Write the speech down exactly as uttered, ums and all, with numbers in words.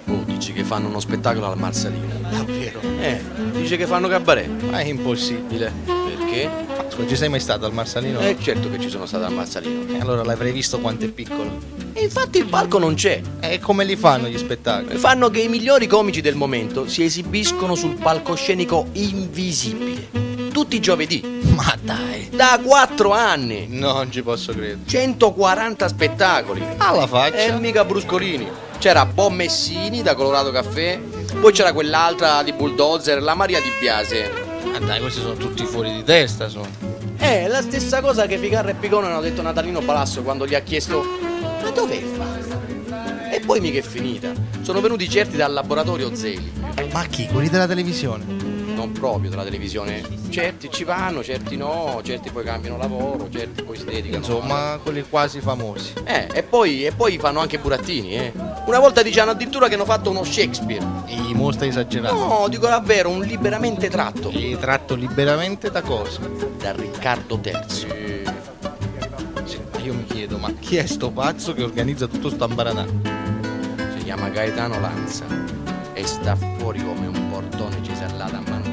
Oh, dici che fanno uno spettacolo al Marsalino. Davvero? Eh, dice che fanno cabaret. Ma è impossibile. Perché? Scusa, ci sei mai stato al Marsalino? Eh, certo che ci sono stato al Marsalino. E allora l'avrei visto quanto è piccolo. E infatti il palco non c'è. E come li fanno gli spettacoli? Fanno che i migliori comici del momento si esibiscono sul palcoscenico invisibile. Tutti i giovedì. Ma dai, Da quattro anni. non ci posso credere. centoquaranta spettacoli. Alla faccia. E mica bruscolini. C'era Bob Messini da Colorado Caffè. Poi c'era quell'altra di Bulldozer, la Maria Di Biase. Ma dai, questi sono tutti fuori di testa, sono. È la stessa cosa che Ficarra e Picone hanno detto Natalino Palasso quando gli ha chiesto: ma dov'è Fabio? E poi mica è finita. Sono venuti certi dal laboratorio Zeli. Ma chi? Quelli della televisione? Non proprio della televisione. Certi ci vanno, certi no, certi poi cambiano lavoro, certi poi si dedicano. Insomma, quelli quasi famosi. Eh, e poi, e poi fanno anche burattini, eh. Una volta dicevano addirittura che hanno fatto uno Shakespeare. I mostri esagerati. No, dico davvero, un liberamente tratto. Li tratto liberamente da cosa? Da Riccardo terzo. Sì, ma io mi chiedo, ma chi è sto pazzo che organizza tutto sto ambaranà? Si chiama Gaetano Lanza e sta fuori come un portone cisellata a mano